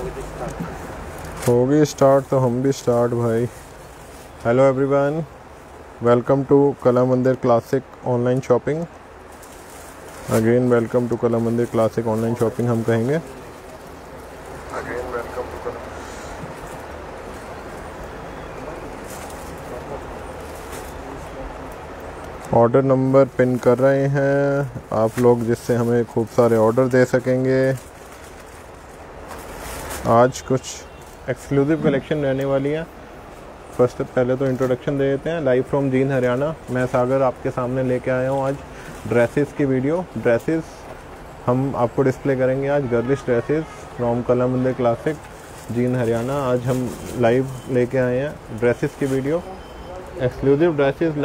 हो गई स्टार्ट तो हम भी स्टार्ट भाई। Hello everyone, welcome to Kala Mandir classic online shopping. Again welcome to Kala Mandir classic online shopping हम कहेंगे। Again welcome to order number pin कर रहे हैं आप लोग, जिससे हमें खूब सारे ऑर्डर दे सकेंगे। आज कुछ एक्सक्लूसिव कलेक्शन रहने वाली है। पहले तो इंट्रोडक्शन दे देते हैं। लाइव फ्रॉम जींद हरियाणा, मैं सागर आपके सामने लेके आया हूँ आज ड्रेसेस की वीडियो। ड्रेसेस हम आपको डिस्प्ले करेंगे आज, गर्लिश ड्रेसेस फ्रॉम कला मंदिर क्लासिक जींद हरियाणा। आज हम लाइव लेके आए हैं ड्रेसेस की video. Exclusive dresses,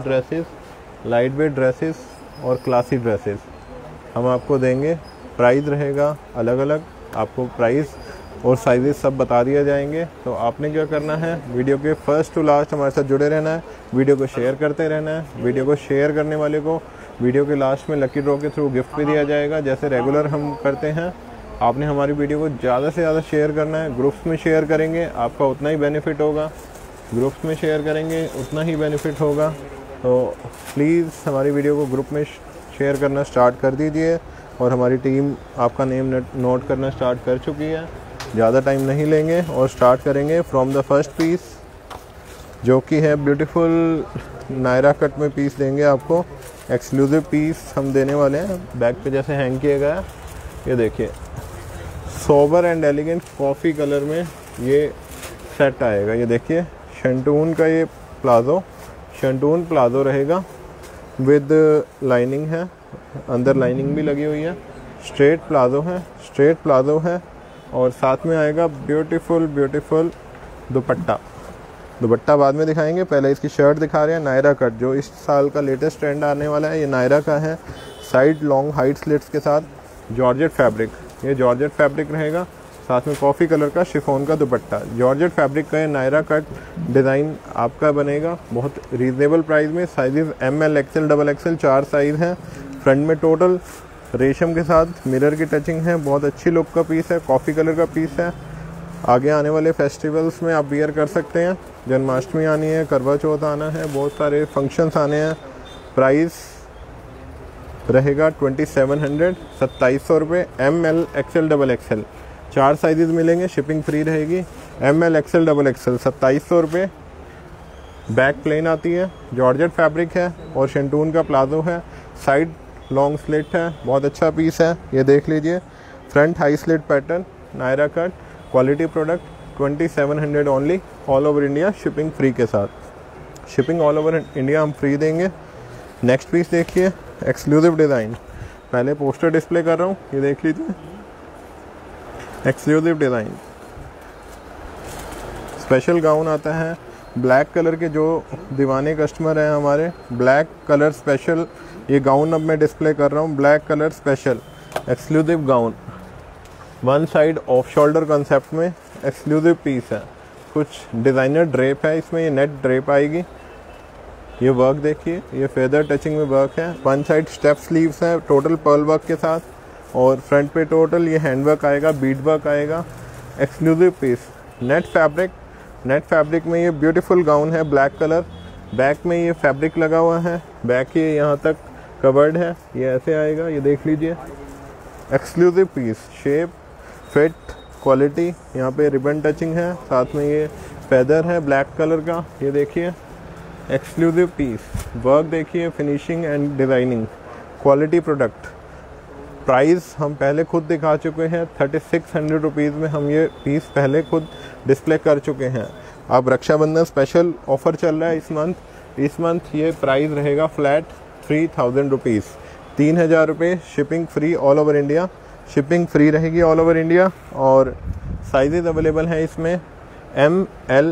light weight dresses और क्लासी ड्रेसेस हम आपको देंगे। प्राइस रहेगा अलग अलग, आपको प्राइस और साइजेस सब बता दिया जाएंगे। तो आपने क्या करना है, वीडियो के फर्स्ट टू लास्ट हमारे साथ जुड़े रहना है, वीडियो को शेयर करते रहना है। वीडियो को शेयर करने वाले को वीडियो के लास्ट में लकी ड्रॉ के थ्रू गिफ्ट भी दिया जाएगा, जैसे रेगुलर हम करते हैं। आपने हमारी वीडियो को ज़्यादा से ज़्यादा शेयर करना है। ग्रुप्स में शेयर करेंगे आपका उतना ही बेनिफिट होगा, ग्रुप्स में शेयर करेंगे उतना ही बेनिफिट होगा। तो प्लीज़ हमारी वीडियो को ग्रुप में शेयर करना स्टार्ट कर दीजिए। और हमारी टीम आपका नेम नोट करना स्टार्ट कर चुकी है। ज़्यादा टाइम नहीं लेंगे और स्टार्ट करेंगे फ्रॉम द फर्स्ट पीस, जो कि है ब्यूटीफुल नायरा कट में पीस देंगे आपको। एक्सक्लूसिव पीस हम देने वाले हैं। बैक पे जैसे हैंग किया गया, ये देखिए sober and elegant coffee colour में ये सेट आएगा। ये देखिए शंटून का ये प्लाज़ो, शंटून प्लाज़ो रहेगा विद लाइनिंग है, अंदर लाइनिंग भी लगी हुई है। स्ट्रेट प्लाज़ो है और साथ में आएगा ब्यूटीफुल दुपट्टा बाद में दिखाएंगे। पहले इसकी शर्ट दिखा रहे हैं, नायरा कट, जो इस साल का लेटेस्ट ट्रेंड आने वाला है। ये नायरा का है, साइड लॉन्ग हाइट स्लिट्स के साथ जॉर्जेट फैब्रिक, ये जॉर्जेट फैब्रिक रहेगा। साथ में कॉफ़ी कलर का शिफॉन का दुपट्टा, जॉर्जेट फैब्रिक का ये नायरा कट डिज़ाइन आपका बनेगा बहुत रीजनेबल प्राइस में। Sizes ML, XL, XXL 4 size हैं। फ्रंट में टोटल रेशम के साथ मिरर की टचिंग है, बहुत अच्छी लुक का पीस है, कॉफ़ी कलर का पीस है। आगे आने वाले फेस्टिवल्स में आप वियर कर सकते हैं। जन्माष्टमी आनी है, करवा चौथ आना है, बहुत सारे फंक्शंस आने हैं। प्राइस रहेगा 2700, 2700 रुपये। ML, XL, XXL 4 साइजेस मिलेंगे, शिपिंग फ्री रहेगी। ML, XL, XXL 2700 रुपये। बैक प्लेन आती है, जॉर्जेट फैब्रिक है और शंटून का प्लाजो है। साइड लॉन्ग स्लिट है, बहुत अच्छा पीस है, ये देख लीजिए। Front high slit pattern, Naira cut, quality product. 2700 only, all over India shipping free के साथ। शिपिंग ऑल ओवर इंडिया हम फ्री देंगे। नेक्स्ट पीस देखिए, एक्सक्लूसिव डिज़ाइन। पहले पोस्टर डिस्प्ले कर रहा हूँ, ये देख लीजिए। एक्सक्लूसिव डिज़ाइन स्पेशल गाउन आता है ब्लैक कलर के। जो दीवाने कस्टमर हैं हमारे, ब्लैक कलर स्पेशल ये गाउन अब मैं डिस्प्ले कर रहा हूँ। Black colour special exclusive gown, one side off shoulder concept में एक्सक्लूसिव पीस है। कुछ डिज़ाइनर ड्रेप है इसमें, ये नेट ड्रेप आएगी। ये वर्क देखिए, ये फेदर टचिंग में वर्क है। वन साइड स्टेप स्लीव्स है टोटल पर्ल वर्क के साथ, और फ्रंट पे टोटल ये हैंड वर्क आएगा, बीड वर्क आएगा। एक्सक्लूसिव पीस, नेट फैब्रिक में ये ब्यूटीफुल गाउन है ब्लैक कलर। बैक में ये फैब्रिक लगा हुआ है, बैक ये यहाँ तक कवर्ड है, ये ऐसे आएगा, ये देख लीजिए। Exclusive piece, shape, fit, quality, यहाँ पे रिबन टचिंग है, साथ में ये फेदर है ब्लैक कलर का, ये देखिए। एक्सक्लूसिव पीस, वर्क देखिए, finishing and designing, quality product. Price हम पहले खुद दिखा चुके हैं, 3600 रुपीज़ में हम ये पीस पहले खुद डिस्प्ले कर चुके हैं। अब रक्षाबंधन स्पेशल ऑफ़र चल रहा है इस मंथ ये प्राइस रहेगा फ्लैट 3000 रुपीज़, 3000 रुपये। Shipping free all over India, shipping free रहेगी ऑल ओवर इंडिया। और साइजेस अवेलेबल हैं इसमें ML,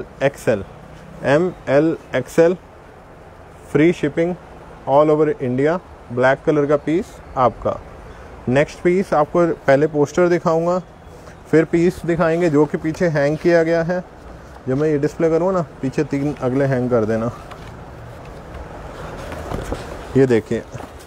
XL, free shipping all over India. Black colour का पीस आपका। नेक्स्ट पीस आपको पहले पोस्टर दिखाऊंगा, फिर पीस दिखाएंगे जो कि पीछे हैंग किया गया है। जब मैं ये डिस्प्ले करूँ ना, पीछे 3 अगले हैंग कर देना। ये देखिए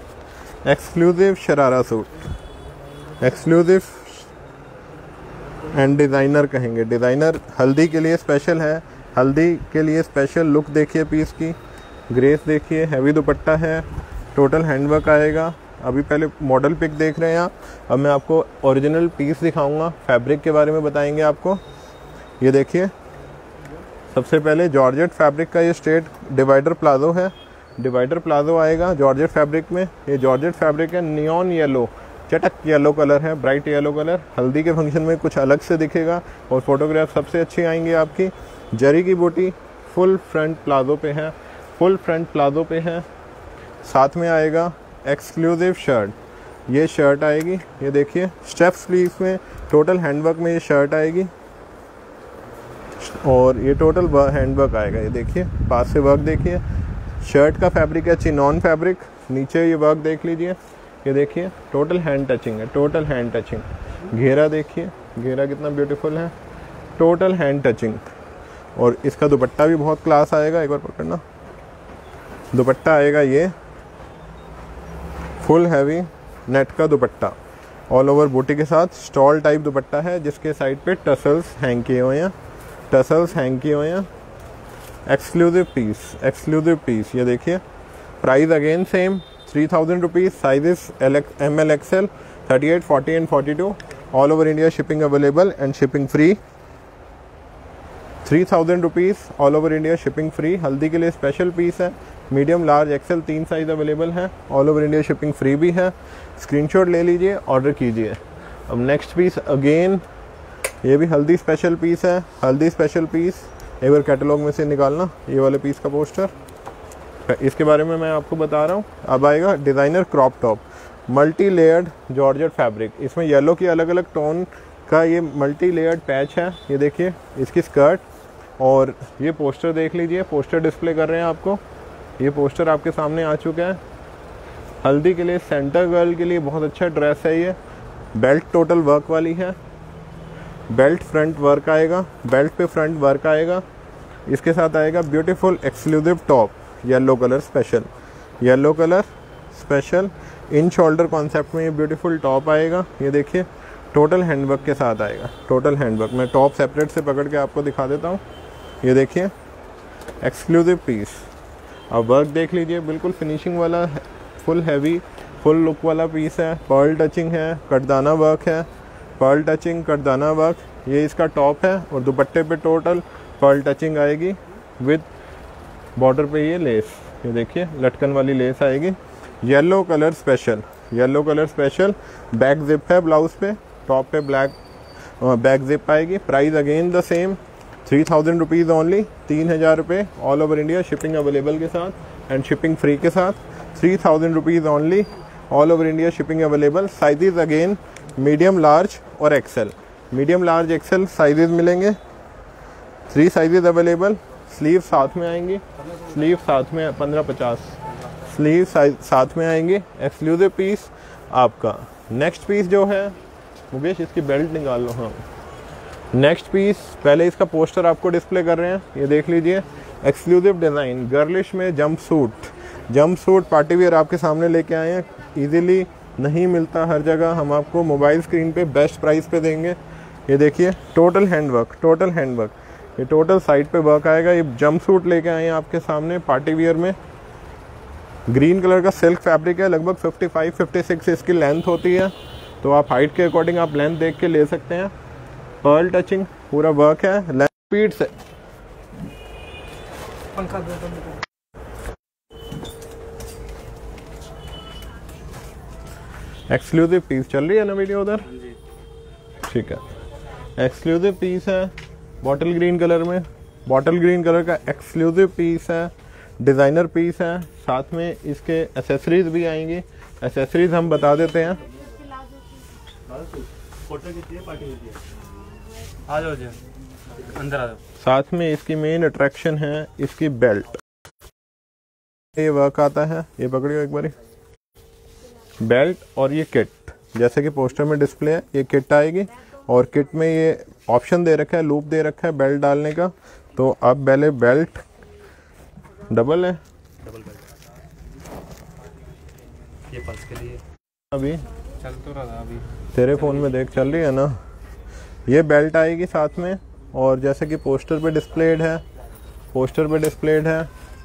exclusive sharara suit, exclusive and designer कहेंगे। डिज़ाइनर हल्दी के लिए स्पेशल है, हल्दी के लिए स्पेशल लुक देखिए पीस की, ग्रेस देखिए, हैवी दुपट्टा है, टोटल हैंडवर्क आएगा। अभी पहले मॉडल पिक देख रहे हैं आप, अब मैं आपको ओरिजिनल पीस दिखाऊंगा, फैब्रिक के बारे में बताएंगे आपको। ये देखिए, सबसे पहले जॉर्जेट फैब्रिक का ये स्ट्रेट डिवाइडर प्लाजो है, डिवाइडर प्लाजो आएगा जॉर्जेट फैब्रिक में। ये जॉर्जेट फैब्रिक है, नियॉन येलो, चटक येलो कलर है, ब्राइट येलो कलर। हल्दी के फंक्शन में कुछ अलग से दिखेगा और फोटोग्राफ सबसे अच्छी आएंगी आपकी। जरी की बूटी फुल फ्रंट प्लाजो पे है, फुल फ्रंट प्लाजो पे है। साथ में आएगा एक्सक्लूसिव शर्ट, ये शर्ट आएगी, ये देखिए स्टेप स्लीव्स में टोटल हैंडवर्क में ये शर्ट आएगी और ये टोटल हैंडवर्क आएगा। ये देखिए पास से वर्क देखिए, शर्ट का फैब्रिक है चिनॉन फैब्रिक, नीचे ये वर्क देख लीजिए, ये देखिए टोटल हैंड टचिंग है, टोटल हैंड टचिंग। घेरा देखिए, घेरा कितना ब्यूटीफुल है, टोटल हैंड टचिंग। और इसका दुपट्टा भी बहुत क्लास आएगा, एक बार पकड़ना, दुपट्टा आएगा ये फुल हैवी नेट का दुपट्टा, ऑल ओवर बूटी के साथ स्टॉल टाइप दुपट्टा है जिसके साइड पे टसल्स हैंग किए हुए हैं, टसल्स हैंग किए हुए हैं। एक्सक्लूसिव पीस, एक्सक्लूसिव पीस, ये देखिए। Price again same 3000 rupees, sizes ML XL 38, 40 and 42, all over India shipping available and shipping free. 3000 rupees, all over India shipping free. Haldi के लिए स्पेशल पीस है, medium large XL 3 size available है, all over India shipping free भी है। Screenshot ले लीजिए, order कीजिए। अब नेक्स्ट पीस अगेन, ये भी हल्दी स्पेशल पीस है, हल्दी स्पेशल पीस। एक बार कैटलॉग में से निकालना ये वाले पीस का पोस्टर, इसके बारे में मैं आपको बता रहा हूँ। अब आएगा designer crop top, multi layered georgette fabric, इसमें येलो की अलग अलग टोन का ये मल्टी लेयर्ड पैच है। ये देखिए इसकी स्कर्ट और ये पोस्टर देख लीजिए, पोस्टर डिस्प्ले कर रहे हैं आपको, ये पोस्टर आपके सामने आ चुका है। हल्दी के लिए सेंटर गर्ल के लिए बहुत अच्छा ड्रेस है ये। बेल्ट टोटल वर्क वाली है, बेल्ट फ्रंट वर्क आएगा, बेल्ट पे फ्रंट वर्क आएगा। इसके साथ आएगा beautiful exclusive top, yellow colour special, yellow colour special इन शोल्डर कॉन्सेप्ट में ये ब्यूटीफुल टॉप आएगा। ये देखिए टोटल हैंडवर्क के साथ आएगा, टोटल हैंडवर्क। मैं टॉप सेपरेट से पकड़ के आपको दिखा देता हूँ। ये देखिए एक्सक्लूसिव पीस, अब वर्क देख लीजिए, बिल्कुल फिनिशिंग वाला फुल हैवी फुल लुक वाला पीस है। पर्ल टचिंग है, कटदाना वर्क है, पर्ल टचिंग कटदाना वर्क। ये इसका टॉप है और दुपट्टे पे टोटल पर्ल टचिंग आएगी विद बॉर्डर पे ये लेस, ये देखिए लटकन वाली लेस आएगी। Yellow colour special, yellow colour special. Back zip है ब्लाउज पे, टॉप पे ब्लैक बैक जिप आएगी। Price again the same 3000 rupees only, 3000 रुपये, all over India shipping available के साथ एंड शिपिंग फ्री के साथ। 3000 rupees only, all over India shipping available. Sizes again medium large और XL, medium large XL sizes मिलेंगे, 3 sizes available. Sleeve साथ में आएंगी, स्लीव साथ में 15-50 स्लीव साथ में आएंगे। एक्सक्लूसिव पीस आपका। नेक्स्ट पीस जो है मुकेश, इसकी बेल्ट निकाल लो। हाँ, नेक्स्ट पीस, पहले इसका पोस्टर आपको डिस्प्ले कर रहे हैं, ये देख लीजिए। एक्सक्लूसिव डिज़ाइन गर्लिश में जंप सूट पार्टी वेयर आपके सामने लेके आए हैं। इजीली नहीं मिलता हर जगह, हम आपको मोबाइल स्क्रीन पे बेस्ट प्राइस पे देंगे। ये देखिए टोटल हैंडवर्क, टोटल हैंडवर्क, ये टोटल साइड पे वर्क आएगा। ये जंप सूट लेके आए हैं आपके सामने पार्टी वेयर में। ग्रीन कलर का सिल्क फैब्रिक है, लगभग 55-56 इसकी लेंथ होती है, तो आप हाइट के अकॉर्डिंग आप लेंथ देख के ले सकते हैं। पर्ल टचिंग पूरा वर्क है, लेंथ स्पीड से पंखा एक्सक्लूसिव पीस चल रही है ना वीडियो उधर, ठीक है। एक्सक्लूसिव पीस है बॉटल ग्रीन कलर में, बॉटल ग्रीन कलर का एक्सक्लूसिव पीस है, डिज़ाइनर पीस है। साथ में इसके एसेसरीज भी आएंगी, एसेसरीज हम बता देते हैं। आ जाओ जी, अंदर आ जाओ। साथ में इसकी मेन अट्रैक्शन है इसकी बेल्ट, ये वर्क आता है, ये पकड़ियो एक बारी, बेल्ट और ये किट जैसे कि पोस्टर में डिस्प्ले है, ये किट आएगी और किट में ये ऑप्शन दे रखा है, लूप दे रखा है बेल्ट डालने का। तो अब पहले बेल्ट डबल है, डबल बेल्ट, ये पर्स के लिए अभी चल तो रहा था, अभी तेरे फोन में देख चल रही है ना। ये बेल्ट आएगी साथ में, और जैसे कि पोस्टर पे डिस्प्लेड है,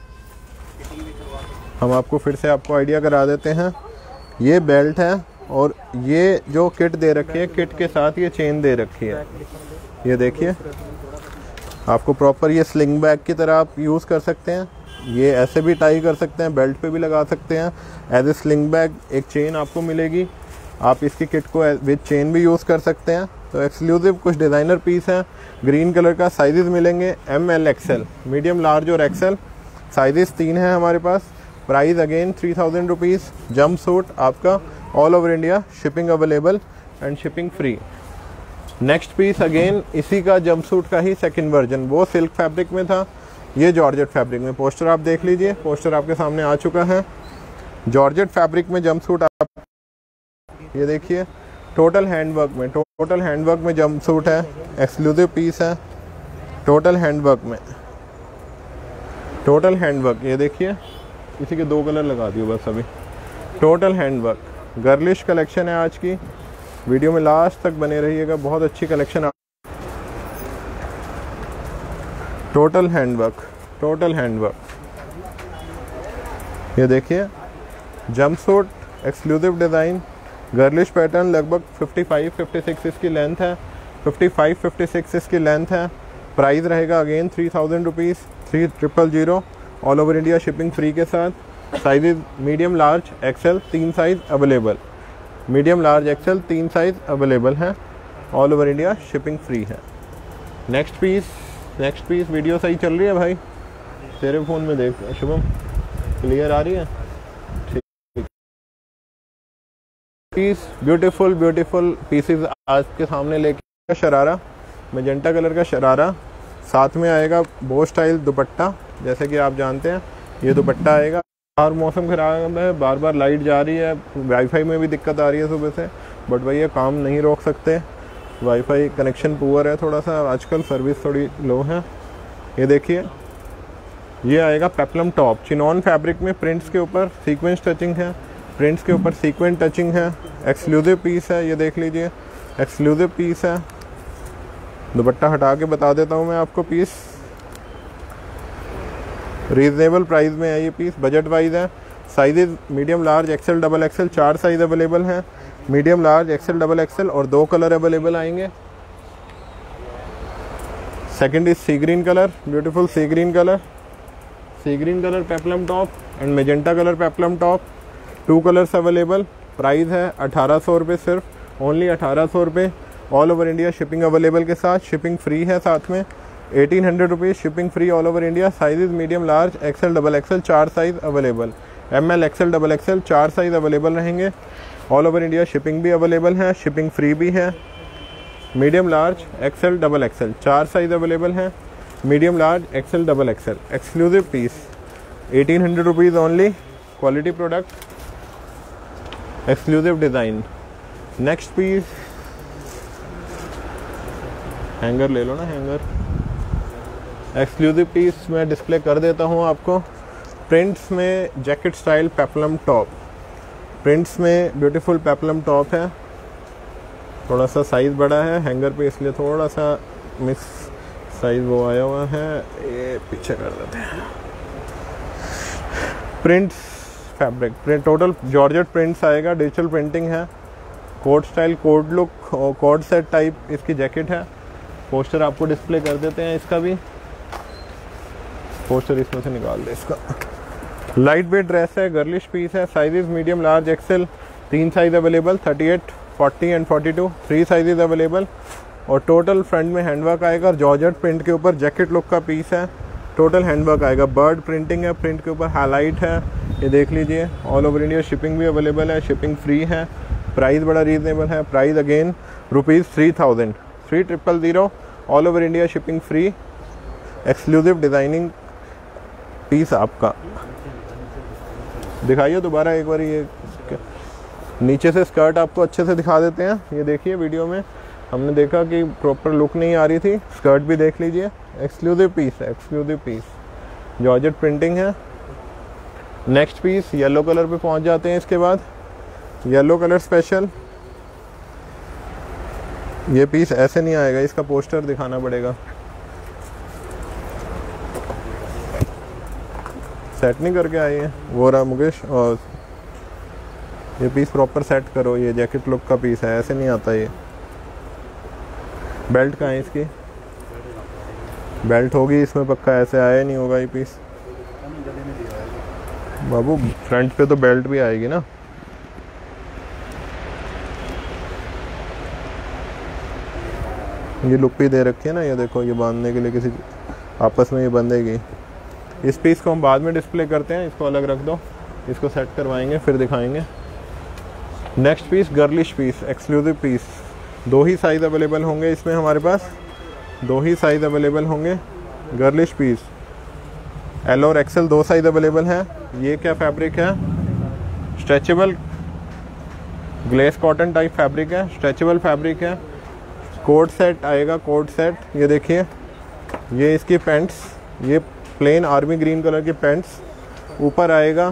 हम आपको फिर से आइडिया करा देते हैं। ये बेल्ट है और ये जो किट दे रखी है, किट के साथ ये चेन दे रखी है। ये देखिए, आपको प्रॉपर ये स्लिंग बैग की तरह आप यूज़ कर सकते हैं। ये ऐसे भी टाई कर सकते हैं, बेल्ट पे भी लगा सकते हैं। एज ए स्लिंग बैग एक चेन आपको मिलेगी, आप इसकी किट को विद चेन भी यूज़ कर सकते हैं। तो एक्सक्लूसिव कुछ डिज़ाइनर पीस हैं, ग्रीन कलर का। साइजेस मिलेंगे ML XL, मीडियम लार्ज और XL, साइजेस 3 हैं हमारे पास। Price again 3000 rupees. Jumpsuit आपका all over India, shipping available and shipping free. Next piece again इसी का जंप सूट का ही सेकंड वर्जन, वो सिल्क फैब्रिक में था, ये जॉर्जेट फैब्रिक में। पोस्टर आप देख लीजिए, पोस्टर आपके सामने आ चुका है। जॉर्जेट फैब्रिक में जंप सूट आप ये देखिए, टोटल हैंडवर्क में जंप सूट है, एक्सक्लूसिव पीस है। टोटल हैंडवर्क ये देखिए, इसी के 2 कलर लगा दियो बस अभी। टोटल हैंडवर्क, गर्लिश कलेक्शन है आज की। वीडियो में लास्ट तक बने रहिएगा, बहुत अच्छी कलेक्शन। टोटल हैंडवर्क ये देखिए, jumpsuit exclusive design, girlish pattern, लगभग 55-56 इसकी लेंथ है, 55-56 इसकी लेंथ है। प्राइस रहेगा again 3000 rupees, 3000, all over India shipping free के साथ। Sizes medium large XL 3 size available, हैं, all over India shipping free है। नेक्स्ट पीस वीडियो सही चल रही है भाई? तेरे फ़ोन में देख शुभम, क्लियर आ रही है? पीस ब्यूटीफुल पीसेस आज के सामने लेके, शरारा, मैजेंटा कलर का शरारा, साथ में आएगा बो स्टाइल दुपट्टा। जैसे कि आप जानते हैं ये दुपट्टा आएगा। और मौसम ख़राब है, बार बार लाइट जा रही है, वाईफाई में भी दिक्कत आ रही है सुबह से, बट भैया काम नहीं रोक सकते, वाईफाई कनेक्शन पुअर है थोड़ा सा आजकल, सर्विस थोड़ी लो है। ये देखिए, ये आएगा पेप्लम टॉप, चिनॉन फैब्रिक में, प्रिंट्स के ऊपर सीक्वेंस टचिंग है, एक्सक्लूसिव पीस है। ये देख लीजिए, एक्सक्लूसिव पीस है। दुपट्टा हटा के बता देता हूँ मैं आपको पीस। रीजनेबल प्राइस में है ये पीस, बजट वाइज है। Sizes medium large XL XXL 4 size available हैं, मीडियम लार्ज XL XXL, और 2 कलर अवेलेबल आएंगे। Second is sea green colour, beautiful sea green colour peplum top and magenta colour peplum top, 2 colours available. Price है 1800 रुपये, सिर्फ only 1800 रुपये, all over India shipping available के साथ। Shipping free है साथ में, 1800 rupees, shipping free all over India. Sizes medium large XL XXL 4 size available, ML XL XXL 4 size available रहेंगे, ऑल ओवर इंडिया शिपिंग भी अवेलेबल है, shipping free भी है। Medium large XL XXL 4 size available हैं, medium large XL XXL। Exclusive piece 1800 rupees only, quality product, exclusive design. Next piece, hanger ले लो ना, hanger. Exclusive piece मैं display कर देता हूँ आपको। प्रिंट्स में jacket style peplum top, prints में ब्यूटीफुल पेप्लम टॉप है, थोड़ा सा साइज़ बड़ा है हैंगर पे, इसलिए थोड़ा सा मिक्स साइज़ वो आया हुआ है, ये पीछे कर देते हैं। Prints fabric, total georgette prints आएगा, डिजिटल प्रिंटिंग है, कोट स्टाइल, कोट लुक और कोट सेट टाइप इसकी जैकेट है। पोस्टर आपको डिस्प्ले कर देते हैं इसका भी, पोस्टर इसमें से निकाल दे इसका। लाइट वेट ड्रेस है, गर्लिश पीस है, sizes medium large XL 3 size available, 38, 40 and 42 3 sizes available. और टोटल फ्रंट में हैंडवर्क आएगा, जॉर्जेट प्रिंट के ऊपर जैकेट लुक का पीस है, टोटल हैंडवर्क आएगा, बर्ड प्रिंटिंग है, प्रिंट के ऊपर हाईलाइट है, ये देख लीजिए। ऑल ओवर इंडिया शिपिंग भी अवेलेबल है, शिपिंग फ्री है, प्राइस बड़ा रीजनेबल है। Price again ₹3000, 3000, all over India shipping free, exclusive designing piece आपका। दिखाइए दोबारा एक बार, ये नीचे से स्कर्ट आपको अच्छे से दिखा देते हैं। ये देखिए, वीडियो में हमने देखा कि प्रॉपर लुक नहीं आ रही थी, स्कर्ट भी देख लीजिए। एक्सक्लूसिव पीस है, एक्सक्लूसिव पीस, जॉर्जेट प्रिंटिंग है। नेक्स्ट पीस येलो कलर पे पहुंच जाते हैं। इसके बाद येलो कलर स्पेशल, ये पीस ऐसे नहीं आएगा, इसका पोस्टर दिखाना पड़ेगा। सेट नहीं करके आई है वो रहा मुकेश। और ये पीस प्रॉपर सेट करो, ये जैकेट लुक का पीस है, ऐसे नहीं आता ये। बेल्ट कहाँ है इसकी? बेल्ट होगी इसमें पक्का, ऐसे आया नहीं होगा ये पीस बाबू। फ्रंट पे तो बेल्ट भी आएगी ना। ये लुक भी दे रखी है ना, ये देखो, ये बांधने के लिए किसी आपस में ये बंधेगी। इस पीस को हम बाद में डिस्प्ले करते हैं, इसको अलग रख दो, इसको सेट करवाएंगे फिर दिखाएंगे। Next piece girlish piece, exclusive piece. 2 ही साइज़ अवेलेबल होंगे इसमें हमारे पास, 2 ही साइज़ अवेलेबल होंगे। गर्लिश पीस एल और एक्सेल 2 साइज़ अवेलेबल है। ये क्या फैब्रिक है? Stretchable glace cotton type fabric है, स्ट्रेचेबल फैब्रिक है। कोट सेट आएगा, कोट सेट। ये देखिए, ये इसकी पैंट्स, ये प्लेन आर्मी ग्रीन कलर की पैंट्स। ऊपर आएगा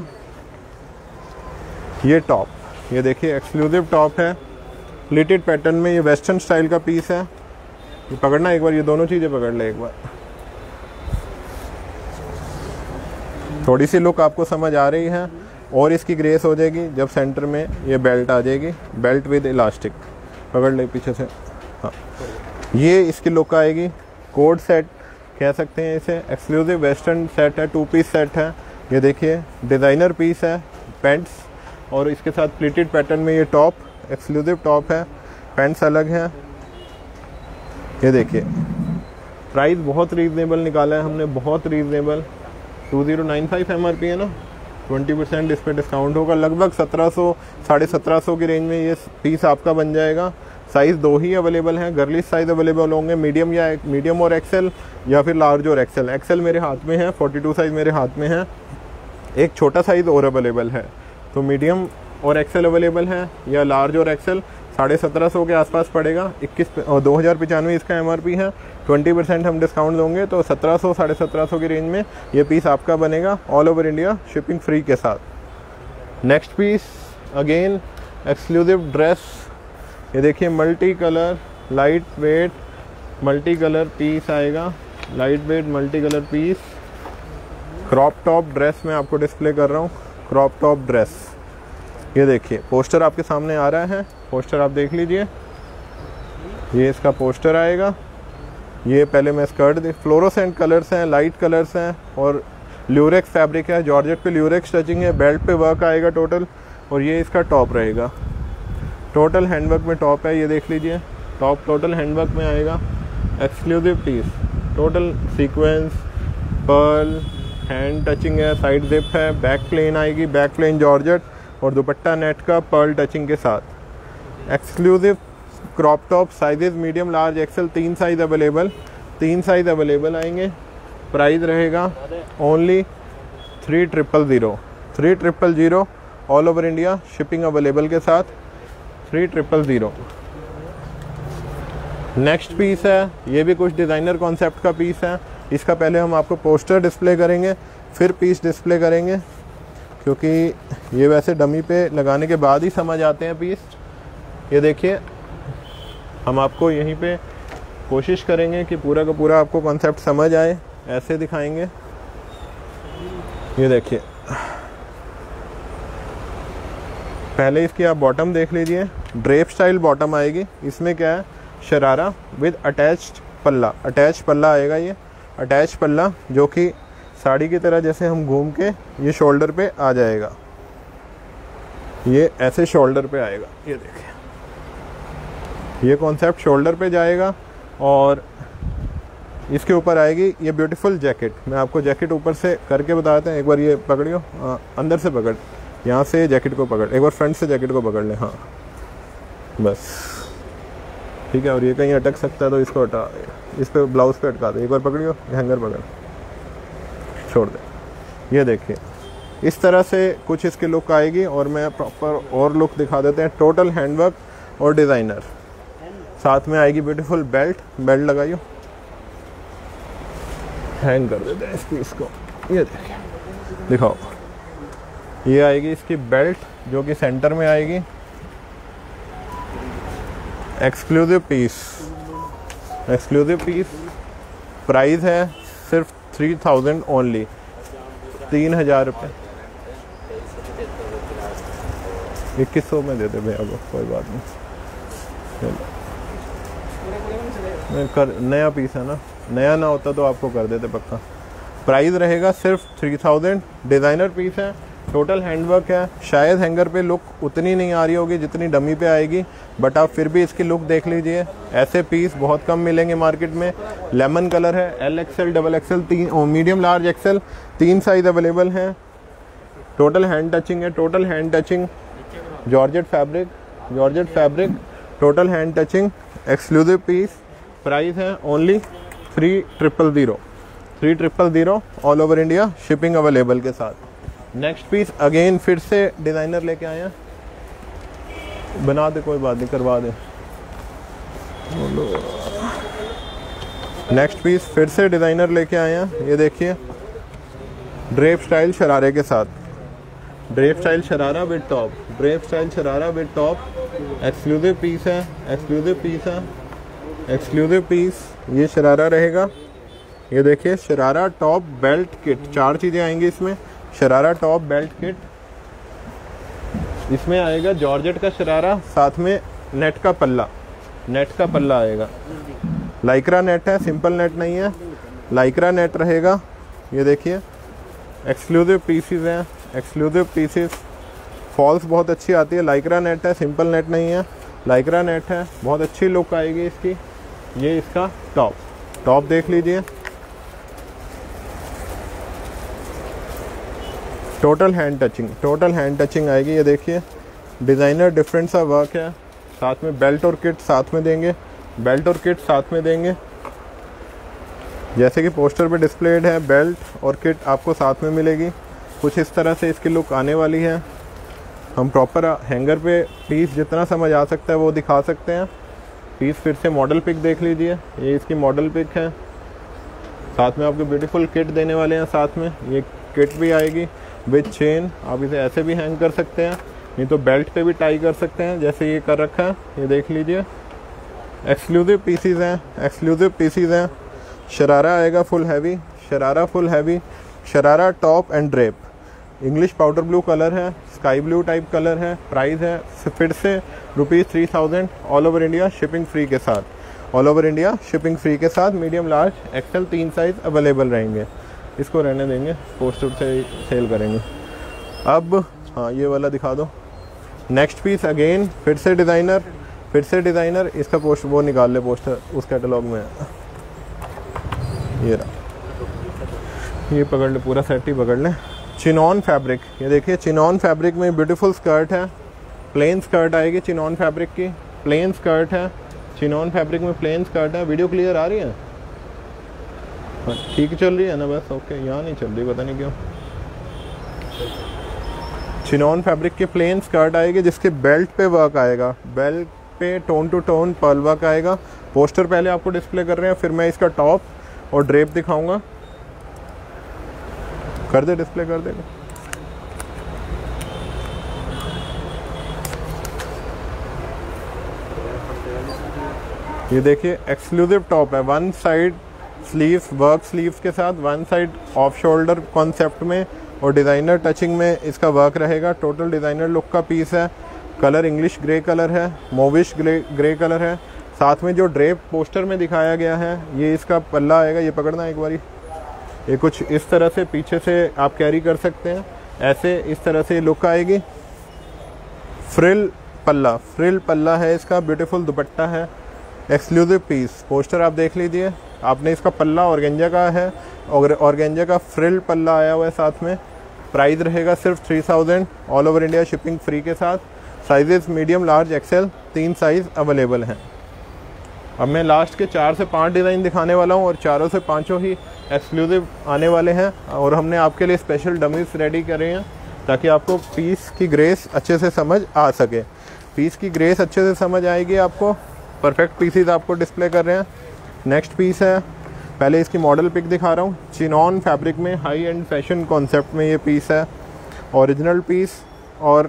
ये टॉप, ये देखिए एक्सक्लूसिव टॉप है, प्लीटेड पैटर्न में। ये वेस्टर्न स्टाइल का पीस है। ये पकड़ना एक बार, ये दोनों चीज़ें पकड़ ले एक बार। थोड़ी सी लुक आपको समझ आ रही है, और इसकी ग्रेस हो जाएगी जब सेंटर में ये बेल्ट आ जाएगी, बेल्ट विद इलास्टिक। पकड़ ले पीछे से, हाँ। ये इसकी लुक आएगी। कोड सेट कह सकते हैं इसे, एक्सक्लूसिव वेस्टर्न सेट है, 2 पीस सेट है। ये देखिए डिज़ाइनर पीस है, पैंट्स और इसके साथ प्लीटेड पैटर्न में ये टॉप, एक्सक्लूसिव टॉप है, पैंट्स अलग है। ये देखिए प्राइस बहुत रीजनेबल निकाला है हमने, बहुत रीजनेबल। 2095 MRP है ना, 20% इस पर डिस्काउंट होगा। लगभग 1700 1750 की रेंज में ये पीस आपका बन जाएगा। साइज़ 2 ही अवेलेबल हैं, गर्लिश साइज़ अवेलेबल होंगे, मीडियम और एक्सेल, या फिर लार्ज और एक्सेल। एक्सेल मेरे हाथ में है, 42 साइज़ मेरे हाथ में है। एक छोटा साइज़ और अवेलेबल है, तो मीडियम और एक्सेल अवेलेबल है, या लार्ज और एक्सेल। 1750 के आसपास पड़ेगा। 2095 इसका MRP है, 20% हम डिस्काउंट देंगे, तो 1700 1750 की रेंज में ये पीस आपका बनेगा, all over India shipping free के साथ। Next piece again exclusive dress. ये देखिए multi colour light weight multi colour piece आएगा, light weight multi colour piece. Crop top dress मैं आपको डिस्प्ले कर रहा हूँ, क्रॉप टॉप ड्रेस। ये देखिए पोस्टर आपके सामने आ रहा है, पोस्टर आप देख लीजिए। ये इसका पोस्टर आएगा। ये पहले मैं स्कर्ट फ्लोरोसेंट कलर्स हैं, लाइट कलर्स हैं, और ल्यूरेक्स फैब्रिक है, जॉर्जेट पे ल्यूरेक्स टचिंग है, बेल्ट पे वर्क आएगा टोटल। और ये इसका टॉप रहेगा, टोटल हैंडवर्क में टॉप है, ये देख लीजिए टॉप टोटल हैंडवर्क में आएगा। Exclusive piece, total sequence, pearl, hand touching है, साइड जिप है, बैक प्लेन आएगी, बैक प्लेन जॉर्जेट, और दुपट्टा नेट का पर्ल टचिंग के साथ। Exclusive crop top, sizes medium large XL, 3 size available, 3 size available आएंगे। प्राइस रहेगा only 3000, 3000 all over India shipping available के साथ, 3000। नेक्स्ट पीस है, ये भी कुछ डिज़ाइनर कॉन्सेप्ट का पीस है। इसका पहले हम आपको पोस्टर डिस्प्ले करेंगे, फिर पीस डिस्प्ले करेंगे, क्योंकि ये वैसे डमी पे लगाने के बाद ही समझ आते हैं पीस। ये देखिए हम आपको यहीं पे कोशिश करेंगे कि पूरा का पूरा आपको कॉन्सेप्ट समझ आए, ऐसे दिखाएंगे। ये देखिए पहले इसकी आप बॉटम देख लीजिए, ड्रेप स्टाइल बॉटम आएगी। इसमें क्या है, शरारा विद अटैच्ड पल्ला, अटैच पल्ला आएगा। ये अटैच पल्ला जो कि साड़ी की तरह जैसे हम घूम के ये शोल्डर पे आ जाएगा, ये ऐसे शोल्डर पे आएगा। ये देखिए ये कॉन्सेप्ट शोल्डर पे जाएगा, और इसके ऊपर आएगी ये ब्यूटीफुल जैकेट। मैं आपको जैकेट ऊपर से करके बताते हैं, एक बार ये पकड़ियो, अंदर से पकड़, यहाँ से जैकेट को पकड़, एक बार फ्रंट से जैकेट को पकड़ ले, हाँ बस ठीक है। और ये कहीं अटक सकता है तो इसको हटा, इस पे ब्लाउज पे अटका दे, एक बार पकड़ियो, हैंगर पकड़, छोड़ दे। ये देखिए इस तरह से कुछ इसकी लुक आएगी, और मैं प्रॉपर और लुक दिखा देते हैं। टोटल हैंडवर्क और डिज़ाइनर, साथ में आएगी ब्यूटीफुल बेल्ट, बेल्ट लगाइयो, हैंग कर देते हैं इस पीस को। ये देखिए दिखाओ, ये आएगी इसकी बेल्ट जो कि सेंटर में आएगी, एक्सक्लूसिव पीस, प्राइस है सिर्फ 3000 ओनली, 3000 रुपये। 2100 में दे दे भैया को, कोई बात नहीं, नया पीस है ना, नया ना होता तो आपको कर देते पक्का। प्राइस रहेगा सिर्फ 3000, डिज़ाइनर पीस है, टोटल हैंडवर्क है। शायद हैंगर पे लुक उतनी नहीं आ रही होगी जितनी डमी पे आएगी, बट आप फिर भी इसकी लुक देख लीजिए। ऐसे पीस बहुत कम मिलेंगे मार्केट में। लेमन कलर है, LXL, XXL, medium large XL, 3 size available हैं। टोटल हैंड टचिंग है, total hand touching, georgette fabric, total hand touching, exclusive piece. Price है only 3000 all over India, shipping available के साथ। Next piece again फिर से designer लेके आए हैं, बना दे कोई बात नहीं, करवा दे। नेक्स्ट पीस फिर से डिज़ाइनर लेके आए हैं, ये देखिए ड्रेप स्टाइल शरारे के साथ, drape style sharara with top, exclusive piece, ये शरारा रहेगा। ये देखिए शरारा टॉप बेल्ट किट, 4 चीज़ें आएंगी इसमें। शरारा टॉप बेल्ट किट, इसमें आएगा जॉर्जेट का शरारा, साथ में नेट का पल्ला आएगा। लाइक्रा नेट है, सिंपल नेट नहीं है, लाइक्रा नेट रहेगा। ये देखिए एक्सक्लूसिव पीसेस, फॉल्स बहुत अच्छी आती है। लाइक्रा नेट है, सिंपल नेट नहीं है, लाइक्रा नेट है, बहुत अच्छी लुक आएगी इसकी। ये इसका टॉप देख लीजिए, टोटल हैंड टचिंग आएगी। ये देखिए डिज़ाइनर डिफरेंट सा वर्क है, साथ में बेल्ट और किट साथ में देंगे, जैसे कि पोस्टर पे डिस्प्लेड है। बेल्ट और किट आपको साथ में मिलेगी। कुछ इस तरह से इसकी लुक आने वाली है। हम प्रॉपर हैंगर पे पीस जितना समझ आ सकता है वो दिखा सकते हैं। पीस फिर से मॉडल पिक देख लीजिए, ये इसकी मॉडल पिक है। साथ में आपको ब्यूटीफुल किट देने वाले हैं, साथ में ये किट भी आएगी विद चेन। आप इसे ऐसे भी हैंग कर सकते हैं, नहीं तो बेल्ट पे भी टाई कर सकते हैं, जैसे ये कर रखा है। ये देख लीजिए एक्सक्लूसिव पीसीज हैं। शरारा आएगा full heavy, sharara top and drape. English powder blue colour है, स्काई ब्लू टाइप कलर है। प्राइस है फिर से ₹3000, all over India shipping free के साथ। Medium large XL 3 size available रहेंगे। इसको रहने देंगे, पोस्टर से सेल करेंगे। अब हाँ ये वाला दिखा दो। नेक्स्ट पीस अगेन फिर से डिज़ाइनर, इसका पोस्ट वो निकाल ले, पोस्टर उस कैटलॉग में ये रहा, ये पकड़ ले, पूरा सेट ही पकड़ ले। चिनॉन फैब्रिक, ये देखिए चिनॉन फैब्रिक में ब्यूटीफुल स्कर्ट है, प्लेन स्कर्ट आएगी चिनॉन फैब्रिक की, प्लेन स्कर्ट है। वीडियो क्लियर आ रही है? ठीक चल रही है ना? बस ओके, यहाँ नहीं चल रही, पता नहीं क्यों। चिनॉन फैब्रिक की प्लेन स्कर्ट आएगी, जिसके बेल्ट पे वर्क आएगा, बेल्ट पे tone to tone pearl work आएगा। पोस्टर पहले आपको डिस्प्ले कर रहे हैं, फिर मैं इसका टॉप और ड्रेप दिखाऊंगा। कर दे, डिस्प्ले कर देगा। ये देखिए एक्सक्लूसिव टॉप है, one side sleeves, work sleeves के साथ, one side off shoulder concept में और डिज़ाइनर टचिंग में इसका वर्क रहेगा। टोटल डिज़ाइनर लुक का पीस है। कलर इंग्लिश ग्रे कलर है, मोविश ग्रे कलर है। साथ में जो ड्रेप पोस्टर में दिखाया गया है, ये इसका पल्ला आएगा। ये पकड़ना एक बारी, ये कुछ इस तरह से पीछे से आप कैरी कर सकते हैं, ऐसे इस तरह से लुक आएगी। फ्रिल पल्ला है इसका, ब्यूटीफुल दुपट्टा है, एक्सक्लूसिव पीस। पोस्टर आप देख लीजिए, आपने इसका पल्ला ऑर्गेंजा का है और ऑर्गेंजा का फ्रिल पल्ला आया हुआ है साथ में। प्राइस रहेगा सिर्फ 3000, all over India shipping free के साथ। Sizes medium large XL 3 size available हैं। अब मैं लास्ट के 4 से 5 डिज़ाइन दिखाने वाला हूं और चारों से पांचों ही एक्सक्लूसिव आने वाले हैं और हमने आपके लिए स्पेशल डमीज रेडी करे हैं ताकि आपको पीस की ग्रेस अच्छे से समझ आ सके। पीस की ग्रेस अच्छे से समझ आएगी आपको। परफेक्ट पीसीज आपको डिस्प्ले कर रहे हैं। नेक्स्ट पीस है, पहले इसकी मॉडल पिक दिखा रहा हूँ। चिनॉन फैब्रिक में हाई एंड फैशन कॉन्सेप्ट में ये पीस है, ओरिजिनल पीस। और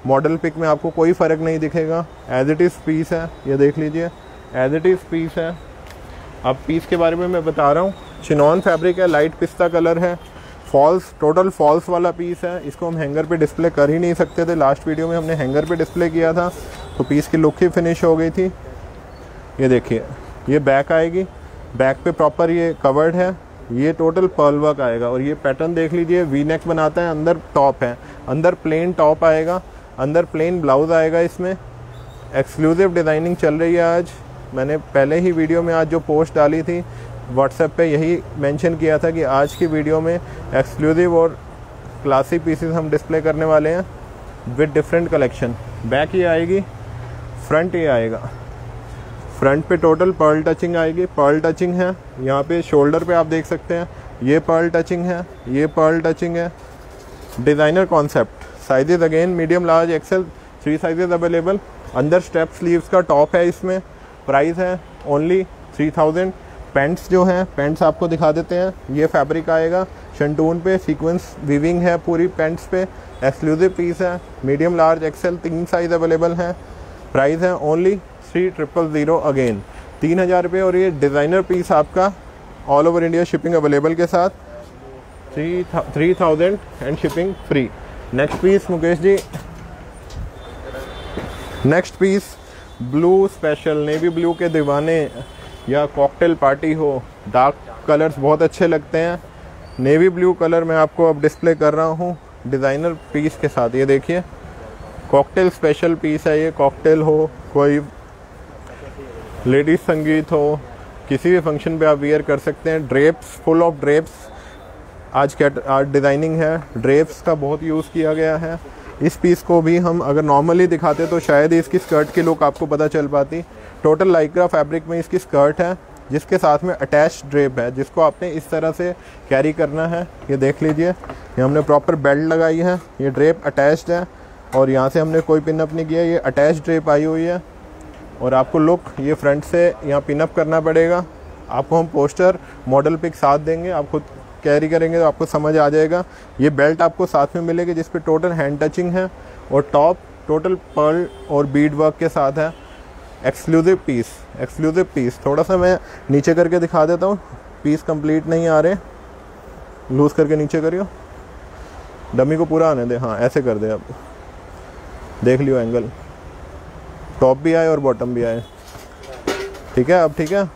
मॉडल पिक में आपको कोई फ़र्क नहीं दिखेगा, एज इट इज़ पीस है। ये देख लीजिए, एज इट इज़ पीस है। अब पीस के बारे में मैं बता रहा हूँ। चिनॉन फैब्रिक है, लाइट पिस्ता कलर है, फॉल्स, टोटल फॉल्स वाला पीस है। इसको हम हैंगर पे डिस्प्ले कर ही नहीं सकते थे, लास्ट वीडियो में हमने हैंगर पे डिस्प्ले किया था तो पीस की लुक ही फिनिश हो गई थी। ये देखिए, ये बैक आएगी, बैक पे प्रॉपर ये कवर्ड है, ये टोटल पर्ल वर्क आएगा। और ये पैटर्न देख लीजिए, वी नेक बनाता है, अंदर टॉप है, अंदर प्लेन टॉप आएगा, अंदर प्लेन ब्लाउज आएगा। इसमें एक्सक्लूसिव डिज़ाइनिंग चल रही है आज। मैंने पहले ही वीडियो में आज जो पोस्ट डाली थी व्हाट्सएप पे, यही मेंशन किया था कि आज की वीडियो में एक्सक्लूसिव और क्लासिक पीसेस हम डिस्प्ले करने वाले हैं विद डिफरेंट कलेक्शन। बैक ये आएगी, फ्रंट ये आएगा। फ्रंट पे टोटल पर्ल टचिंग आएगी, पर्ल टचिंग है। यहाँ पे शोल्डर पे आप देख सकते हैं, ये पर्ल टचिंग है, ये पर्ल टचिंग है। Designer concept. Sizes again medium, large, XL, 3 sizes available. अंदर स्टेप स्लीव्स का टॉप है। इसमें प्राइस है ओनली 3000। पैंट्स जो हैं, पैंट्स आपको दिखा देते हैं। ये फैब्रिक आएगा शंटून पे, सीक्वेंस वीविंग है पूरी पैंट्स पे। एक्सक्लूसिव पीस है, medium, large, XL 3 size available हैं। प्राइस है ओनली 3000 अगेन 3000 रुपये। और ये डिज़ाइनर पीस आपका all over India shipping available के साथ 3000 and shipping free. Next piece Mukesh ji, next piece blue special. Navy blue के दीवाने या कॉकटेल पार्टी हो, डार्क कलर्स बहुत अच्छे लगते हैं। नेवी ब्लू कलर मैं आपको अब डिस्प्ले कर रहा हूँ डिज़ाइनर पीस के साथ। ये देखिए, कॉकटेल स्पेशल पीस है ये। कॉकटेल हो, कोई लेडीज संगीत हो, किसी भी फंक्शन पे आप वियर कर सकते हैं। ड्रेप्स, फुल ऑफ ड्रेप्स आज डिज़ाइनिंग है, ड्रेप्स का बहुत यूज़ किया गया है। इस पीस को भी हम अगर नॉर्मली दिखाते तो शायद ही इसकी स्कर्ट की लुक आपको पता चल पाती। टोटल लाइक्रा फैब्रिक में इसकी स्कर्ट है, जिसके साथ में अटैच ड्रेप है, जिसको आपने इस तरह से कैरी करना है। ये देख लीजिए, ये हमने प्रॉपर बेल्ट लगाई है, ये ड्रेप अटैच्ड है और यहाँ से हमने कोई पिनअप नहीं किया, ये अटैच ड्रेप आई हुई है। और आपको लुक ये फ्रंट से यहाँ पिनअप करना पड़ेगा। आपको हम पोस्टर मॉडल पिक साथ देंगे, आप खुद कैरी करेंगे तो आपको समझ आ जाएगा। ये बेल्ट आपको साथ में मिलेगी जिस पे टोटल हैंड टचिंग है और टॉप टोटल पर्ल और बीड वर्क के साथ है। Exclusive piece, exclusive piece. थोड़ा सा मैं नीचे करके दिखा देता हूँ, पीस कंप्लीट नहीं आ रहे, लूज करके नीचे करियो, डमी को पूरा आने दे। हाँ, ऐसे कर दे, अब देख लियो एंगल, टॉप भी आए और बॉटम भी आए। ठीक है, अब ठीक है,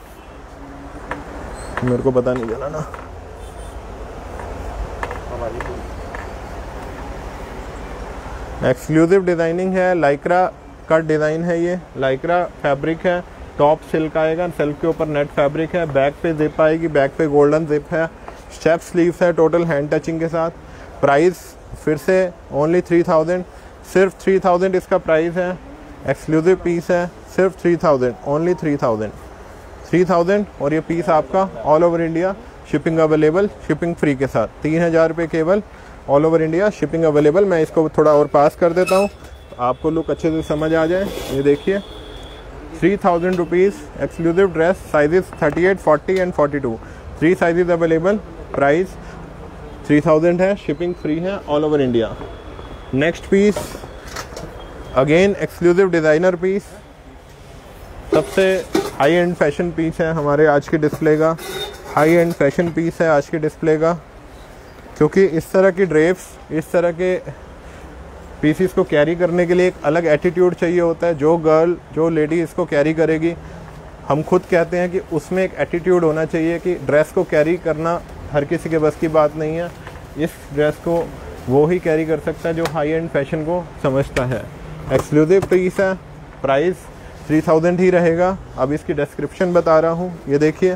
मेरे को पता नहीं चला ना। एक्सक्लूसिव डिज़ाइनिंग है, लाइक्रा का डिज़ाइन है, ये लाइक्रा फैब्रिक है। टॉप सिल्क आएगा, सिल्क के ऊपर नेट फैब्रिक है। बैक पे जिप आएगी, बैक पे गोल्डन जिप है। स्टेप स्लीव्स है टोटल हैंड टचिंग के साथ। प्राइस फिर से ओनली 3000, सिर्फ 3000 इसका प्राइस है। एक्सक्लूसिव पीस है, सिर्फ 3000, ओनली 3000। और ये पीस आपका all over India shipping available, shipping free के साथ 3000 रुपये केवल, all over India shipping available. मैं इसको थोड़ा और पास कर देता हूँ, आपको लुक अच्छे से समझ आ जाए। ये देखिए, 3000 rupees exclusive dress, sizes 38, 40 and 42, 3 sizes available. Price 3000 है, शिपिंग फ्री है all over India. Next piece again exclusive designer piece, सबसे हाई एंड फैशन पीस है हमारे आज के डिस्प्ले का। हाई एंड फैशन पीस है आज के डिस्प्ले का, क्योंकि इस तरह की ड्रेप्स, इस तरह के पीसीस को कैरी करने के लिए एक अलग एटीट्यूड चाहिए होता है। जो गर्ल, जो लेडी इसको कैरी करेगी, हम खुद कहते हैं कि उसमें एक एटीट्यूड होना चाहिए कि ड्रेस को कैरी करना हर किसी के बस की बात नहीं है। इस ड्रेस को वो ही कैरी कर सकता है जो हाई एंड फैशन को समझता है। एक्सक्लूसिव पीस है, प्राइस 3000 ही रहेगा। अब इसकी डिस्क्रिप्शन बता रहा हूँ, ये देखिए,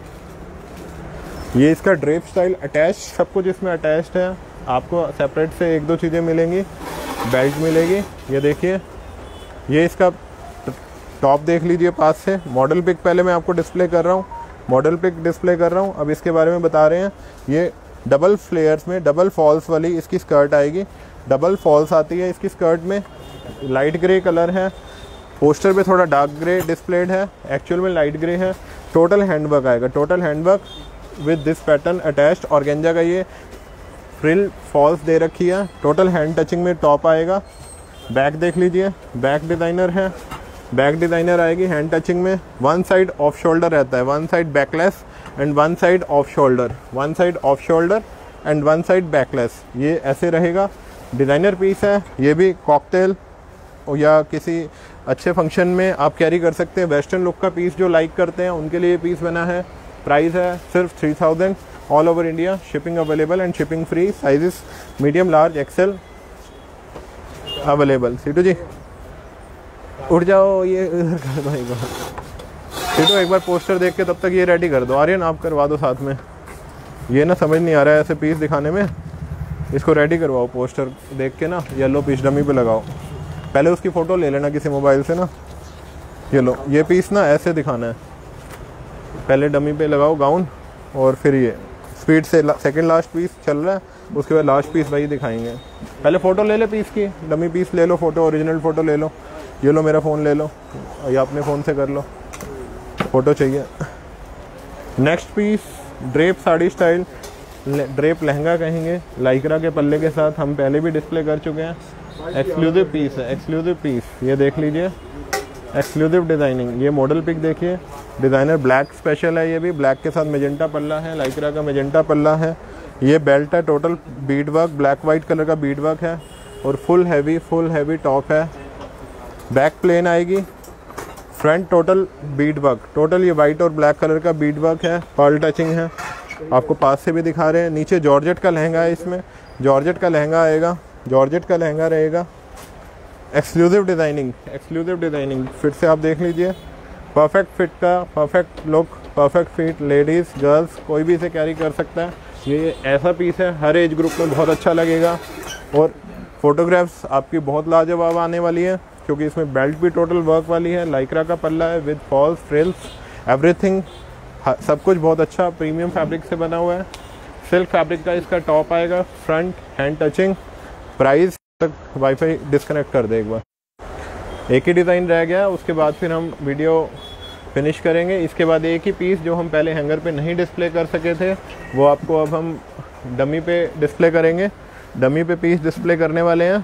ये इसका ड्रेप स्टाइल अटैच, सब कुछ इसमें अटैच्ड है। आपको सेपरेट से 1-2 चीज़ें मिलेंगी, बेल्ट मिलेगी। ये देखिए, ये इसका टॉप देख लीजिए पास से। मॉडल पिक पहले मैं आपको डिस्प्ले कर रहा हूँ, मॉडल पिक डिस्प्ले कर रहा हूँ, अब इसके बारे में बता रहे हैं। ये डबल फ्लेयर्स में डबल फॉल्स वाली इसकी स्कर्ट आएगी। डबल फॉल्स आती है इसकी स्कर्ट में, लाइट ग्रे कलर है। पोस्टर पे थोड़ा डार्क ग्रे डिस्प्लेड है, एक्चुअल में लाइट ग्रे है। टोटल हैंडवर्क आएगा, total handwork with this pattern attached. Organza का ये फ्रिल फॉल्स दे रखी है। टोटल हैंड टचिंग में टॉप आएगा, बैक देख लीजिए, बैक डिज़ाइनर है। बैक डिज़ाइनर आएगी हैंड टचिंग में, वन साइड ऑफ शोल्डर रहता है, one side backless and one side off shoulder, one side off shoulder and one side backless, ये ऐसे रहेगा। डिज़ाइनर पीस है, ये भी कॉकटेल या किसी अच्छे फंक्शन में आप कैरी कर सकते हैं। वेस्टर्न लुक का पीस जो लाइक करते हैं उनके लिए पीस बना है। प्राइस है सिर्फ 3000, all over India, shipping available and shipping free. Sizes medium, large, XL available. Situ ji उठ जाओ, ये इधर कर दो एक बार। सीटू एक बार पोस्टर देख के तब तक ये रेडी कर दो। आर्यन आप करवा दो साथ में, ये ना समझ नहीं आ रहा है ऐसे पीस दिखाने में, इसको रेडी करवाओ पोस्टर देख के ना। येलो पीस डमी पे लगाओ, पहले उसकी फ़ोटो ले लेना किसी मोबाइल से ना। ये लो, ये पीस ना ऐसे दिखाना है, पहले डमी पे लगाओ गाउन और फिर ये स्पीड से सेकंड लास्ट पीस चल रहा है, उसके बाद लास्ट पीस वही दिखाएंगे। पहले फ़ोटो ले ले पीस की, डमी पीस ले लो, फ़ोटो ओरिजिनल फ़ोटो ले लो। ये लो मेरा फ़ोन ले लो या अपने फ़ोन से कर लो, फ़ोटो चाहिए। Next piece drape sari style, drape lehenga कहेंगे, लाइक्रा के पल्ले के साथ, हम पहले भी डिस्प्ले कर चुके हैं। एक्सक्लूसिव पीस है, एक्सक्लूसिव पीस, ये देख लीजिए, एक्सक्लूसिव डिज़ाइनिंग। ये मॉडल पिक देखिए, डिज़ाइनर ब्लैक स्पेशल है, ये भी ब्लैक के साथ मेजेंटा पल्ला है, लाइक्रा का मेजेंटा पल्ला है। ये बेल्ट है, total bead work, black white colour का बीड वर्क है और फुल हैवी टॉप है। बैक प्लेन आएगी, front total bead work, total ये वाइट और ब्लैक कलर का बीड वर्क है, पर्ल टचिंग है, आपको पास से भी दिखा रहे हैं। नीचे जॉर्जेट का लहंगा है, इसमें जॉर्जेट का लहंगा आएगा, जॉर्जेट का लहंगा रहेगा। एक्सक्लूसिव डिज़ाइनिंग फिर से आप देख लीजिए, परफेक्ट फिट का, perfect look, perfect fit, ladies girls कोई भी इसे कैरी कर सकता है। ये ऐसा पीस है हर एज ग्रुप में बहुत अच्छा लगेगा और फोटोग्राफ्स आपकी बहुत लाजवाब आने वाली है, क्योंकि इसमें बेल्ट भी टोटल वर्क वाली है, लाइक्रा का पल्ला है विद फॉल्स फ्रिल्स, एवरीथिंग, सब कुछ बहुत अच्छा प्रीमियम फैब्रिक से बना हुआ है। सिल्क फैब्रिक का इसका टॉप आएगा, फ्रंट हैंड टचिंग। प्राइस तक वाईफाई डिस्कनेक्ट कर दे एक बार। एक ही डिज़ाइन रह गया, उसके बाद फिर हम वीडियो फिनिश करेंगे। इसके बाद एक ही पीस जो हम पहले हैंगर पे नहीं डिस्प्ले कर सके थे, वो आपको अब हम डमी पे डिस्प्ले करेंगे। डमी पे पीस डिस्प्ले करने वाले हैं।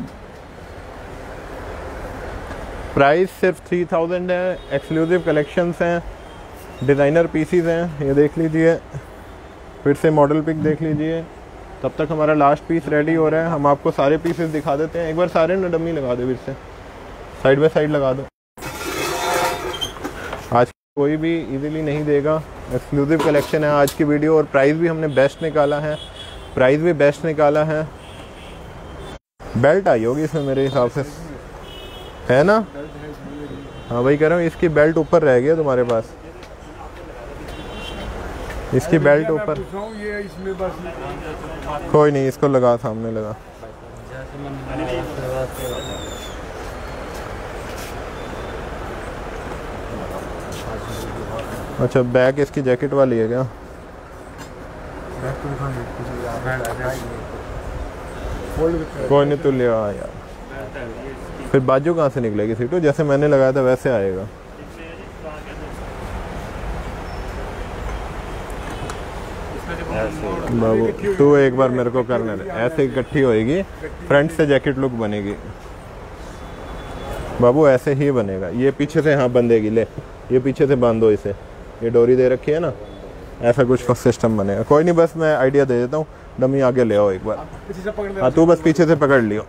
प्राइस सिर्फ 3000 है, एक्सक्लूसिव कलेक्शंस हैं, डिज़ाइनर पीसीज हैं, ये देख लीजिए। फिर से मॉडल पिक देख लीजिए। तब तक हमारा लास्ट पीस रेडी हो रहा है, हम आपको सारे पीसेस दिखा देते हैं। एक बार सारे ना डमी लगा दो, फिर से साइड बाय साइड लगा दो। आज कोई भी इजीली नहीं देगा, एक्सक्लूसिव कलेक्शन है आज की वीडियो। और प्राइस भी हमने बेस्ट निकाला है, प्राइस भी बेस्ट निकाला है। बेल्ट आई होगी इसमें मेरे हिसाब से, है ना? हाँ वही कह रहा हूँ, इसकी बेल्ट ऊपर रह गई है तुम्हारे पास, इसकी बेल्ट ऊपर। कोई नहीं, इसको लगा, सामने लगा। अच्छा, बैक इसकी जैकेट वाली है क्या? कोई नहीं, तू ले आ यार। फिर बाजू कहाँ से निकलेगी सीटू? जैसे मैंने लगाया था वैसे आएगा। बाबू तू एक बार मेरे को करने दे, ऐसे इकट्ठी होएगी, फ्रंट से जैकेट लुक बनेगी बाबू, ऐसे ही बनेगा। ये पीछे से हाँ बंधेगी, ले ये पीछे से बांधो इसे, ये डोरी दे रखी है ना, ऐसा कुछ सिस्टम बनेगा। कोई नहीं, बस मैं आइडिया दे देता हूँ। डमी आगे ले आओ एक बार। हाँ तू बस पीछे से पकड़ लियो।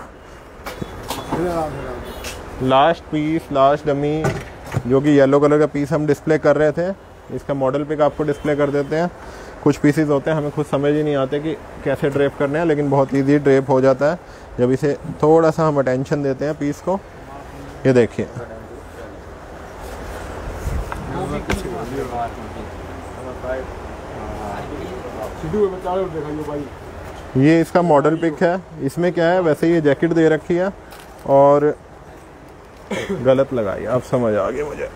लास्ट पीस, लास्ट डमी, जो कि येलो कलर का पीस हम डिस्प्ले कर रहे थे, इसका मॉडल पिक आपको डिस्प्ले कर देते हैं। कुछ पीसेस होते हैं हमें खुद समझ ही नहीं आते कि कैसे ड्रेप करने हैं, लेकिन बहुत इजी ड्रेप हो जाता है जब इसे थोड़ा सा हम अटेंशन देते हैं पीस को। ये देखिए, ये इसका मॉडल पिक है। इसमें क्या है, वैसे ये जैकेट दे रखी है और गलत लगाई, अब समझ आ गया मुझे।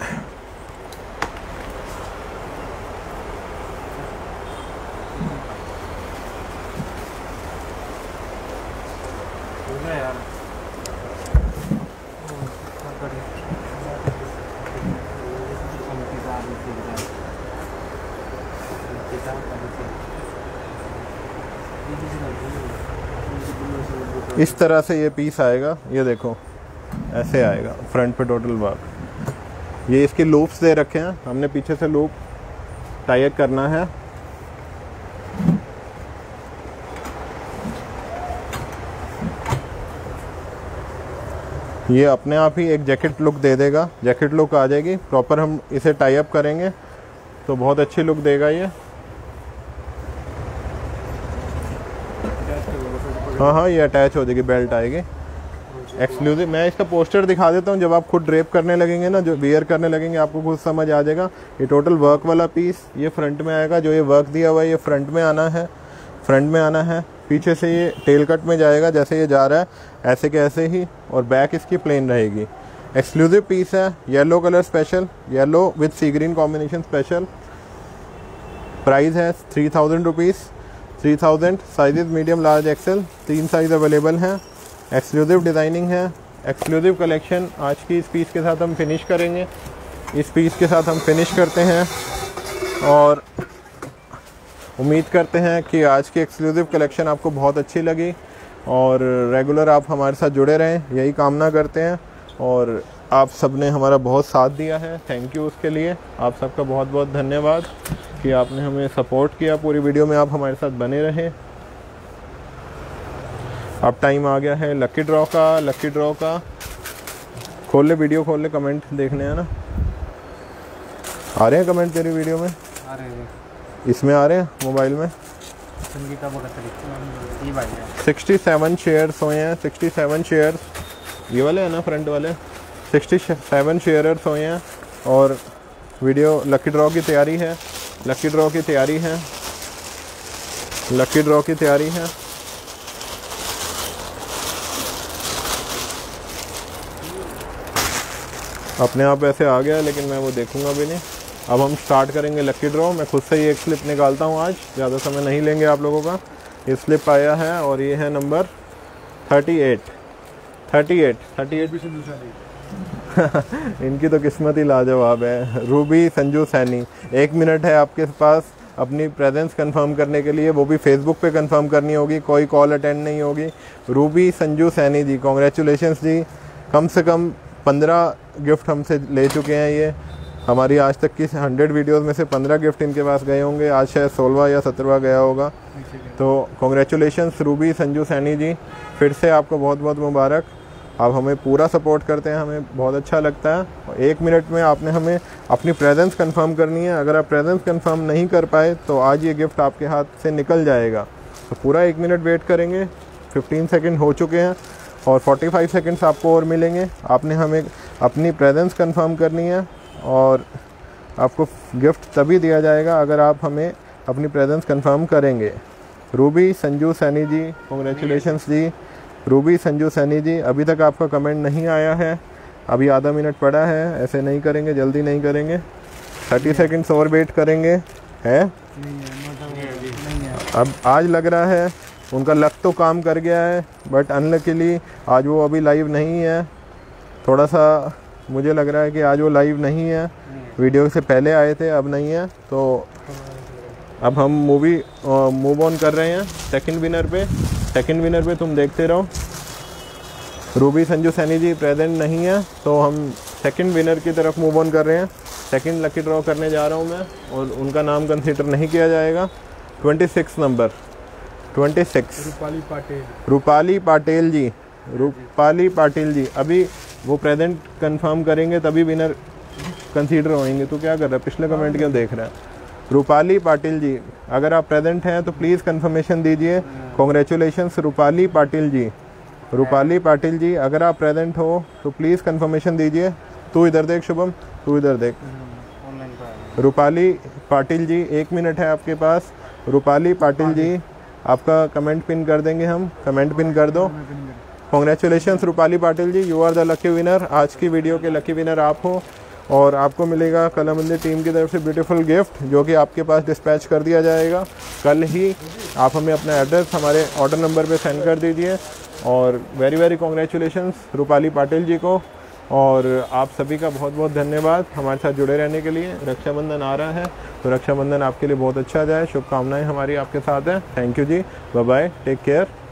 इस तरह से ये पीस आएगा, ये देखो ऐसे आएगा फ्रंट पे टोटल वर्क। ये इसके लूप्स दे रखे हैं, हमने पीछे से लूप टाई करना है। ये अपने आप ही एक जैकेट लुक दे देगा, जैकेट लुक आ जाएगी। प्रॉपर हम इसे टाई अप करेंगे तो बहुत अच्छी लुक देगा ये। हाँ, ये अटैच हो जाएगी, बेल्ट आएगी एक्सक्लूसिव। मैं इसका पोस्टर दिखा देता हूँ, जब आप खुद ड्रेप करने लगेंगे ना, जो वियर करने लगेंगे आपको खुद समझ आ जाएगा। ये टोटल वर्क वाला पीस ये फ्रंट में आएगा, जो ये वर्क दिया हुआ है ये फ्रंट में आना है, फ्रंट में आना है। पीछे से ये टेल कट में जाएगा, जैसे ये जा रहा है ऐसे के ऐसे ही, और बैक इसकी प्लेन रहेगी। एक्सक्लूसिव पीस है, yellow colour special, yellow with sea green combination special. Price है 3000 rupees, 3000। Sizes medium large XL, 3 size available हैं। एक्सक्लूसिव डिज़ाइनिंग है, एक्सक्लूसिव कलेक्शन। आज की इस पीस के साथ हम फिनिश करेंगे, इस पीस के साथ हम फिनिश करते हैं, और उम्मीद करते हैं कि आज की एक्सक्लूसिव कलेक्शन आपको बहुत अच्छी लगी और रेगुलर आप हमारे साथ जुड़े रहें, यही कामना करते हैं। और आप सब ने हमारा बहुत साथ दिया है, थैंक यू उसके लिए। आप सबका बहुत बहुत धन्यवाद कि आपने हमें सपोर्ट किया, पूरी वीडियो में आप हमारे साथ बने रहें। अब टाइम आ गया है लकी ड्रॉ का। लकी ड्रॉ का खोल ले, वीडियो खोल ले, कमेंट देखने हैं ना। आ रहे हैं कमेंट तेरी वीडियो में? आ रहे हैं, इसमें आ रहे हैं मोबाइल में। 67 शेयर्स हुए हैं, 67 शेयर्स, ये वाले हैं ना फ्रंट वाले। 67 शेयरर्स हुए हैं और वीडियो लकी ड्रॉ की तैयारी है, लकी ड्रॉ की तैयारी है, लकी ड्रॉ की तैयारी है। अपने आप ऐसे आ गया, लेकिन मैं वो देखूंगा भी नहीं। अब हम स्टार्ट करेंगे लकी ड्रॉ। मैं खुद से ही एक स्लिप निकालता हूँ, आज ज़्यादा समय नहीं लेंगे आप लोगों का। ये स्लिप आया है और ये है नंबर 38 इनकी तो किस्मत ही लाजवाब है। रूबी संजू सैनी, 1 मिनट है आपके पास अपनी प्रेजेंस कंफर्म करने के लिए, वो भी फेसबुक पे कंफर्म करनी होगी, कोई कॉल अटेंड नहीं होगी। रूबी संजू सैनी जी, कॉन्ग्रेचुलेशंस जी। कम से कम 15 गिफ्ट हमसे ले चुके हैं ये। हमारी आज तक की 100 वीडियोस में से 15 गिफ्ट इनके पास गए होंगे, आज शायद 16वां या 17वां गया होगा। तो कॉन्ग्रेचुलेशंस रूबी संजू सैनी जी, फिर से आपको बहुत बहुत मुबारक। आप हमें पूरा सपोर्ट करते हैं, हमें बहुत अच्छा लगता है। 1 मिनट में आपने हमें अपनी प्रेजेंस कंफर्म करनी है। अगर आप प्रेजेंस कंफर्म नहीं कर पाए तो आज ये गिफ्ट आपके हाथ से निकल जाएगा। तो पूरा 1 मिनट वेट करेंगे। 15 सेकंड हो चुके हैं और 45 सेकंड्स आपको और मिलेंगे। आपने हमें अपनी प्रेजेंस कंफर्म करनी है और आपको गिफ्ट तभी दिया जाएगा अगर आप हमें अपनी प्रेजेंस कंफर्म करेंगे। रूबी संजू सैनी जी, कॉन्ग्रेचुलेशंस जी। रूबी संजू सैनी जी, अभी तक आपका कमेंट नहीं आया है, अभी आधा मिनट पड़ा है, ऐसे नहीं करेंगे, जल्दी नहीं करेंगे। 30 सेकंड्स और वेट करेंगे। है अब आज लग रहा है उनका लक तो काम कर गया है, बट अनलकीली आज वो अभी लाइव नहीं है। थोड़ा सा मुझे लग रहा है कि आज वो लाइव नहीं है, वीडियो से पहले आए थे, अब नहीं है। तो अब हम मूव ऑन कर रहे हैं सेकंड विनर पे तुम देखते रहो। रूबी संजू सैनी जी प्रेजेंट नहीं है, तो हम सेकंड विनर की तरफ मूव ऑन कर रहे हैं। सेकंड लकी ड्रॉ करने जा रहा हूं मैं, और उनका नाम कंसीडर नहीं किया जाएगा। 26 नंबर 26 रूपाली पाटिल जी। अभी वो प्रेजेंट कंफर्म करेंगे तभी विनर कंसीडर होंगे। तो क्या कर रहा है, पिछले कमेंट क्यों देख रहा है? रूपाली पाटिल जी, अगर आप प्रेजेंट हैं तो प्लीज़ कंफर्मेशन दीजिए। कॉन्ग्रेचुलेशंस रूपाली पाटिल जी। रूपाली पाटिल जी, अगर आप प्रेजेंट हो तो प्लीज़ कंफर्मेशन दीजिए। तू इधर देख शुभम, तू इधर देख। रूपाली पाटिल जी, 1 मिनट है आपके पास। रूपाली पाटिल जी, आपका कमेंट पिन कर देंगे हम, कमेंट पिन कर दो। Congratulations Rupali Patil ji, you are the lucky winner. आज की वीडियो के लकी विनर आप हो और आपको मिलेगा कलामंदिर टीम की तरफ से ब्यूटीफुल गिफ्ट, जो कि आपके पास डिस्पैच कर दिया जाएगा कल ही। आप हमें अपना एड्रेस हमारे ऑर्डर नंबर पे सेंड कर दीजिए। और very very congratulations Rupali Patil ji को, और आप सभी का बहुत बहुत धन्यवाद हमारे साथ जुड़े रहने के लिए। रक्षाबंधन आ रहा है, तो रक्षाबंधन आपके लिए बहुत अच्छा जाए, शुभकामनाएं हमारी आपके साथ हैं। Thank you ji, bye bye, take care.